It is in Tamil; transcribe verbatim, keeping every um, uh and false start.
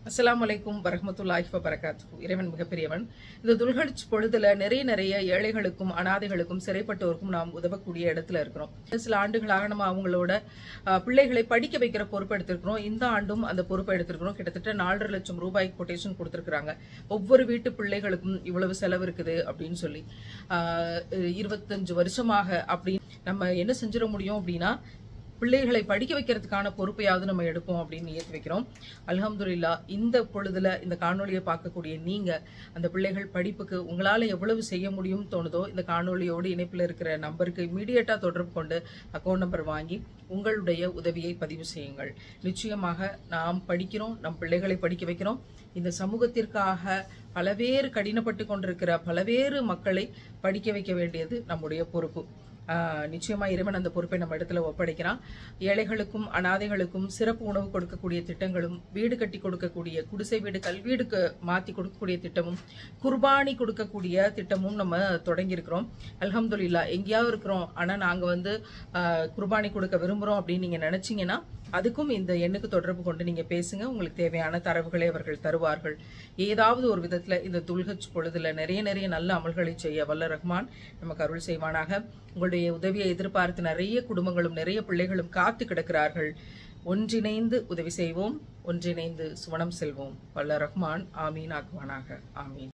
அஸ்ஸலாமு அலைக்கும் வரஹ்மத்துல்லாஹி வபரகாத்துஹு. இறைவன் மிகப்பெரியவன். இந்த துல்ஹஜ் பொழுதுல நிறைய நிறைய ஏழைகளுக்கும் அனாதைகளுக்கும் சிறைப்பட்டோருக்கும் நாம் உதவக்கூடிய இடத்துல இருக்கிறோம். சில ஆண்டுகளாக நம்ம அவங்களோட பிள்ளைகளை படிக்க வைக்கிற பொறுப்பு எடுத்திருக்கிறோம். இந்த ஆண்டும் அந்த பொறுப்பை எடுத்திருக்கிறோம். கிட்டத்தட்ட நாலரை லட்சம் ரூபாய் கொட்டேஷன் கொடுத்திருக்கிறாங்க. ஒவ்வொரு வீட்டு பிள்ளைகளுக்கும் இவ்வளவு செலவு இருக்குது அப்படின்னு சொல்லி இருபத்தஞ்சு வருஷமாக அப்படி நம்ம என்ன செஞ்சிட முடியும் அப்படின்னா, பிள்ளைகளை படிக்க வைக்கிறதுக்கான பொறுப்பையாவது நம்ம எடுப்போம் அப்படின்னு ஏற்றி வைக்கிறோம். அல்ஹம்துலில்லாஹ். இந்த பொழுதுல இந்த காணொலியை பார்க்கக்கூடிய நீங்க அந்த பிள்ளைகள் படிப்புக்கு உங்களால எவ்வளவு செய்ய முடியும் தோணுதோ இந்த காணொலியோடு இணைப்பில் இருக்கிற நம்பருக்கு இமீடியட்டா தொடர்பு கொண்டு அக்கௌண்ட் நம்பர் வாங்கி உங்களுடைய உதவியை பதிவு செய்யுங்கள். நிச்சயமாக நாம் படிக்கிறோம், நம் பிள்ளைகளை படிக்க வைக்கிறோம். இந்த சமூகத்திற்காக பலவேறு கடினப்பட்டு கொண்டிருக்கிற பலவேறு மக்களை படிக்க வைக்க வேண்டியது நம்முடைய பொறுப்பு. நிச்சயமா இறைவன் அந்த பொறுப்பை நம்ம இடத்துல ஒப்படைக்கிறான். ஏழைகளுக்கும் அனாதைகளுக்கும் சிறப்பு உணவு கொடுக்கக்கூடிய திட்டங்களும், வீடு கட்டி கொடுக்கக்கூடிய குடிசை வீடு கல்வீடுக்கு மாத்தி கொடுக்கக்கூடிய திட்டமும், குர்பானி கொடுக்கக்கூடிய திட்டமும் நம்ம தொடங்கி இருக்கிறோம். அல்ஹம்துலில்லாஹ். எங்கேயாவது இருக்கிறோம் ஆனா நாங்க வந்து குர்பானி கொடுக்க விரும்புறோம் அப்படின்னு நீங்க நினைச்சீங்கன்னா அதுக்கும் இந்த எண்ணுக்கு தொடர்பு கொண்டு நீங்க பேசுங்க. உங்களுக்கு தேவையான தரவுகளை அவர்கள் தருவார்கள். ஏதாவது ஒரு விதத்துல இந்த துல்ஹஜ் பொழுதுல நிறைய நிறைய நல்ல அமல்களை செய்ய வல்ல ரஹ்மான் நமக்கு அருள் செய்வானாக. உங்களுடைய உதவியை எதிர்பார்த்து நிறைய குடும்பங்களும் நிறைய பிள்ளைகளும் காத்து கிடக்கிறார்கள். ஒன்றிணைந்து உதவி செய்வோம், ஒன்றிணைந்து சுவனம் செல்வோம். வல்ல ரஹ்மான் ஆமீன் ஆக்குவானாக. ஆமீன்.